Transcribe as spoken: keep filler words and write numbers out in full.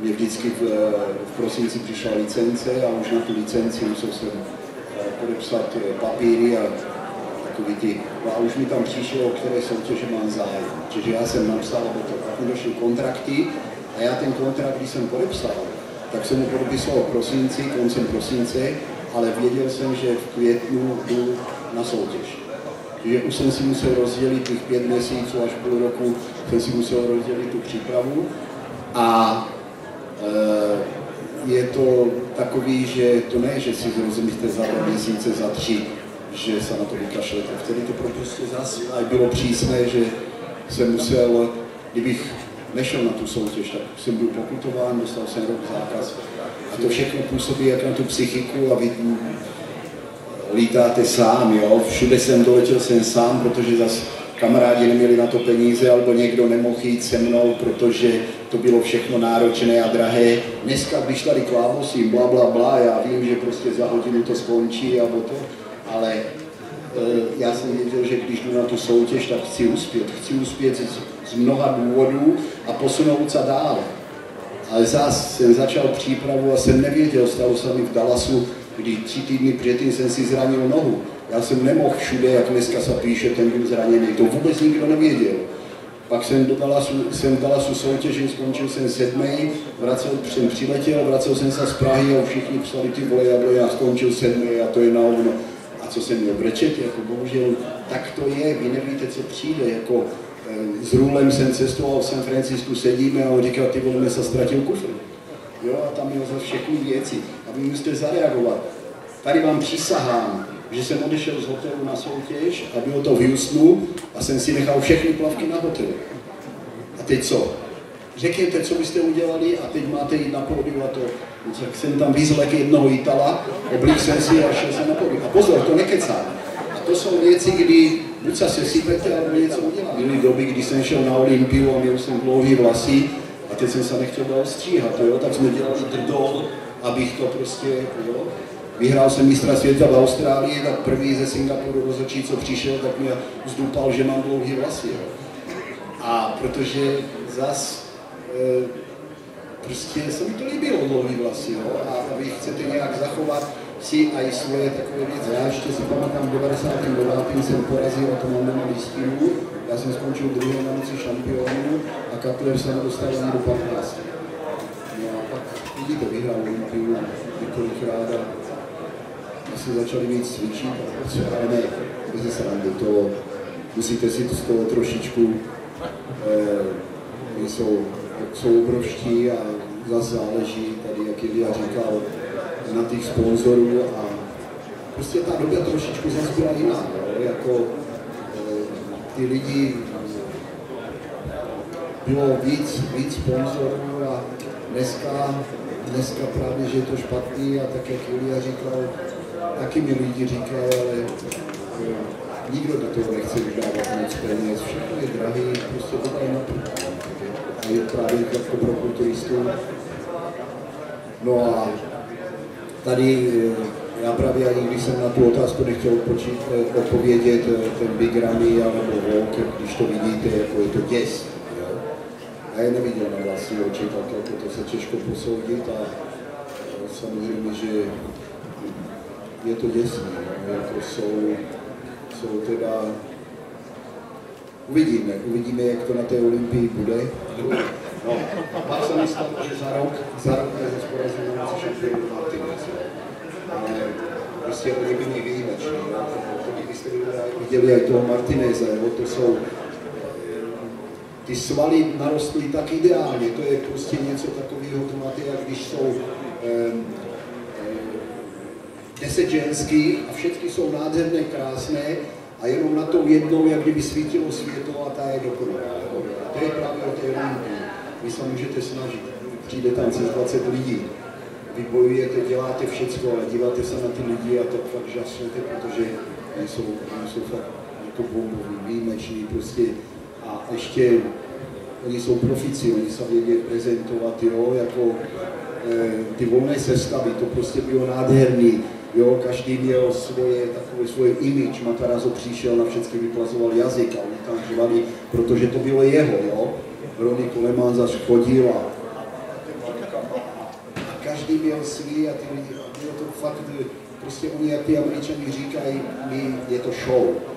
mě vždycky v, v prosinci přišla licence a už na tu licenci musel jsem podepsat papíry a takový ty, a už mi tam přišlo, o které soutěže mám zájem. Čiže já jsem napsal, aby to pak mi došly kontrakty a já ten kontrakt, když jsem podepsal, tak jsem mu podepisoval v prosinci, koncem prosince, ale věděl jsem, že v květnu jdu na soutěž. Čiže už jsem si musel rozdělit těch pět měsíců až půl roku, jsem si musel rozdělit tu přípravu a e, je to takový, že to ne, že si rozumíte za dva měsíce, za tři, že se na to vykašlete. Vtedy to prostě zase bylo přísné, že jsem musel, kdybych nešel na tu soutěž, tak jsem byl pokutován, dostal jsem rok zákaz. A to všechno působí jak na tu psychiku a vy lítáte sám, jo. Všude jsem doletěl jsem sám, protože zase kamarádi neměli na to peníze, alebo někdo nemohl jít se mnou, protože to bylo všechno náročné a drahé. Dneska, když tady klávosím, bla, bla, bla, já vím, že prostě za hodinu to skončí, alebo to, ale e, já jsem věděl, že když jdu na tu soutěž, tak chci uspět. Chci uspět z, z mnoha důvodů a posunout se dál. Ale zase jsem začal přípravu a jsem nevěděl, stalo se mi v Dallasu, kdy tři týdny předtím jsem si zranil nohu. Já jsem nemohl všude, jak dneska se píše, ten byl zraněný, to vůbec nikdo nevěděl. Pak jsem do Dallasu, jsem v Dallasu soutěžil, skončil jsem sedmý, vracel, jsem přiletěl, vracel jsem se z Prahy a všichni psali ty vole, já skončil sedmý a to je na ovno. A co jsem měl brečet, jako bohužel, tak to je, vy nevíte, co přijde, jako s Rulem jsem cestoval v San Francisku, sedíme a on říkal, ty vole, mě se ztratil kufr. Jo, a tam měl za všechny věci. A vy musíte zareagovat. Tady vám přísahám, že jsem odešel z hotelu na soutěž a bylo to v Houstonu a jsem si nechal všechny plavky na hotelu. A teď co? Řekněte, co byste udělali a teď máte jít na pódium a to. Tak jsem tam vyzl jednoho Itala, oblík jsem si a šel jsem na pódium. A pozor, to nekecám. A to jsou věci, kdy buď se sesypete, nebo něco udělat. Byly doby, kdy jsem šel na Olympiu a měl jsem dlouhý vlasy a teď jsem se nechtěl dál stříhat, jo? Tak jsme dělali drdol, abych to prostě, jo. Vyhrál jsem mistra světa v Austrálii, tak první ze Singapuru rozhodčí, co přišel, tak mě zdupal, že mám dlouhý vlasy, jo. A protože zas, e, prostě se mi to líbilo dlouhý vlasy, jo. A vy chcete nějak zachovat si a i svoje takové věci. Já ještě si pamatám, v devadesátém devátém jsem porazil, a to mám na listinu. Já jsem skončil druhý na noci šampionů a Cutler se nedostal ani do patnácti. No a pak vidíte, vyhrál Olympiu několikrát a asi začali víc cvičit, ale ne, bez srandy, to musíte si to z toho trošičku, eh, jsou, jsou obrovští a zase záleží, tady jak Ilja říkal, na těch sponzorů a prostě ta doba trošičku zase byla jiná, jo? Jako eh, ty lidi, bylo víc, víc sponzorů a dneska, dneska právě, že je to špatný a tak jak Ilja říkal, taky mi lidi říkají, ale jo, nikdo do toho nechce už dávat moc peněz, všechno je drahý, prostě to tady naprv. A je právě jako pro kulturistů. No a tady, já právě ani když jsem na tu otázku nechtěl odpočít, odpovědět ten Big Ramy alebo Walker, když to vidíte, jako je to děs. Jo? A já neviděl na vlastní oči, tak jako to se těžko posoudit a samozřejmě, že je to děsné, no, jako jsou, jsou teda, uvidíme, uvidíme, jak to na té Olympii bude. No, pak jsem myslel, že za rok, za rok je zase porazil na šampionu Martinez, ale prostě oni byli výjimeční, kdybyste viděli i toho Martineze, jo, to jsou, ty svaly narostly tak ideálně, to je prostě něco takového, to máte, jak když jsou um, deset ženských a všechny jsou nádherné, krásné a jenom na tou jednou, jak kdyby svítilo světlo a ta je dokonalá. To je právě o té Olympii. Vy se můžete snažit, přijde tam přes dvacet lidí, vy bojujete, děláte všecko, ale díváte se na ty lidi a to fakt žasnete, protože oni jsou, oni jsou fakt jako bomboví, výjimeční prostě a ještě oni jsou profici, oni se vědí prezentovat, jo, jako e, ty volné sestavy, to prostě bylo nádherný. Jo, každý měl svoje, takové svoje image, Matarazzo přišel, na všechny vyplazoval jazyk a oni tam řvali, protože to bylo jeho, jo. Ronnie Coleman zase chodil a chyběl svý a ty lidi, bylo to fakt, prostě oni, jak ty Američani říkají, my, je to show.